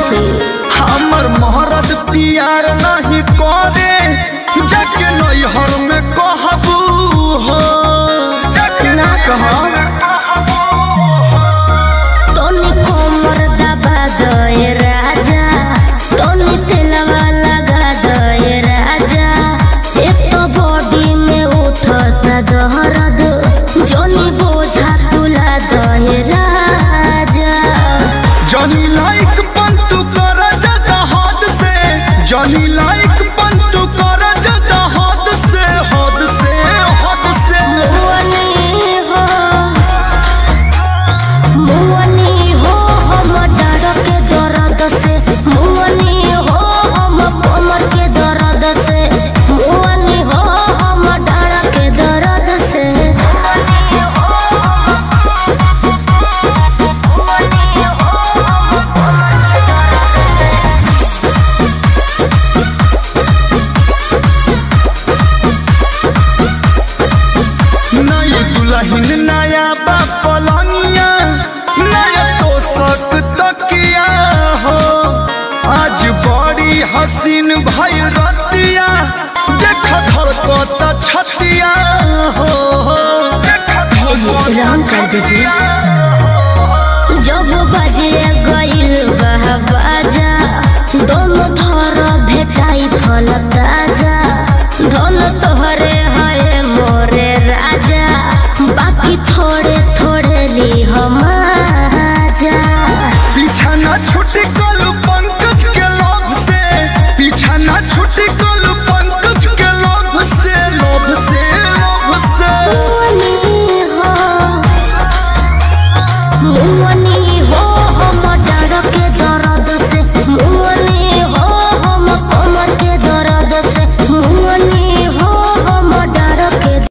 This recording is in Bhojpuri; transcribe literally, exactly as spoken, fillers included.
छी हमर मोहरत प्यार नहीं करे जाके नैहर में कहबू हो ना कहो तोनी कोमर दबा दे राजा तोनी तेलवा लगा दे राजा एक तो बॉडी में उठता दर्द जोनी बोझा तुला दे राजा जनी लाइक पंतु कर जा हद से जनी लाइक पंतु कर जा हद से हद से हद से मुअनी हो मुअनी हो हम डर के दर्द से मुअनी हो हम कमर के दर्द से मुअनी हो हम डर के दर्द से नई दुल्हन नया पलंगिया नया तोशक तकिया हो आज बड़ी हसीन भइल रतिया देख धड़कता छतिया हो भेजी रंग कर दीजिए जब बजे गइल बह बाजा दोनों थर भेटाई फल ताजा धन तोहरे है मोरे राजा बाकी थोड़े थोड़े ली हम आजा पीछा ना छुटी कल पंकज के लोभ से पीछा ना छुटी कल